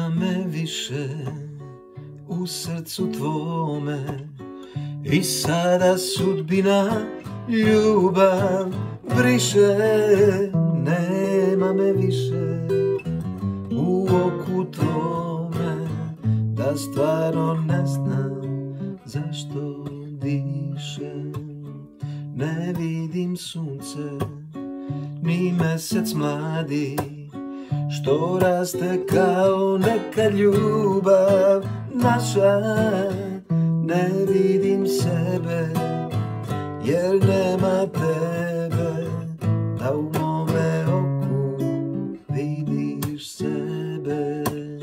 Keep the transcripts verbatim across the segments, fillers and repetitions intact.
Nema me više u srcu tvome i sada sudbina ljubav briše. Nema me više u oku tvome, da stvarno ne znam zašto dišem. Ne vidim sunce ni mesec mladi, što raste kao neka ljubav naša. Ne vidim sebe jer nema tebe, da u mome oku vidiš sebe.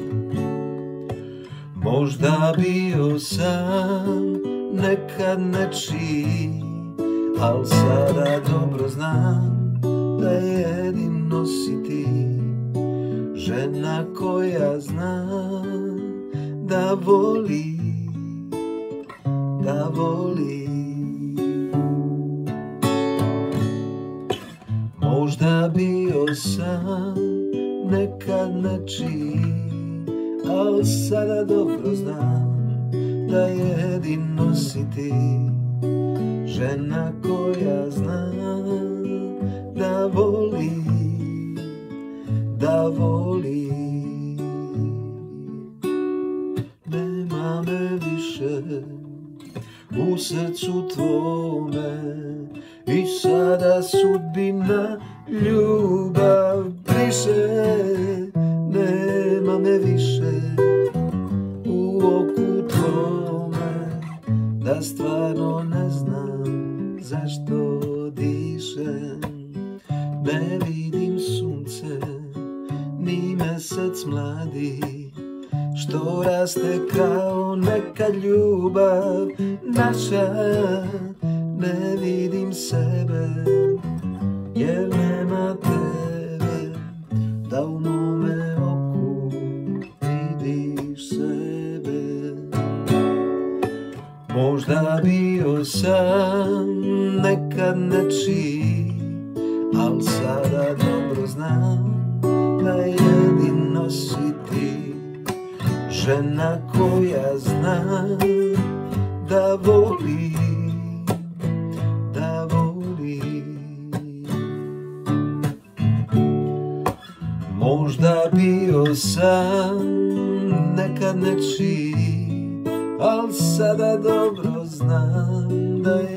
Možda bio sam nekad nečiji, al sada dobro znam da jedino si ti žena koja zna da voli, da voli. Možda bio sam nekad nečiji, al sada dobro znam da jedino si ti žena koja zna da voli, da voli. Nema me više u srcu tvome i sada sudbina ljubav briše. Nema me više u oku tvome, da stvarno ne znam zašto dišem. Ne vidim sunce ni mesec mladi, što raste kao neka ljubav naša. Ne vidim sebe jer nema tebe, da u mome oku vidiš sebe. Možda bio sam nekad nečiji, al sada dobro znam da jedino si ti žena koja zna da voli, da voli. Možda bio sam nekad nečiji, al sada dobro znam da je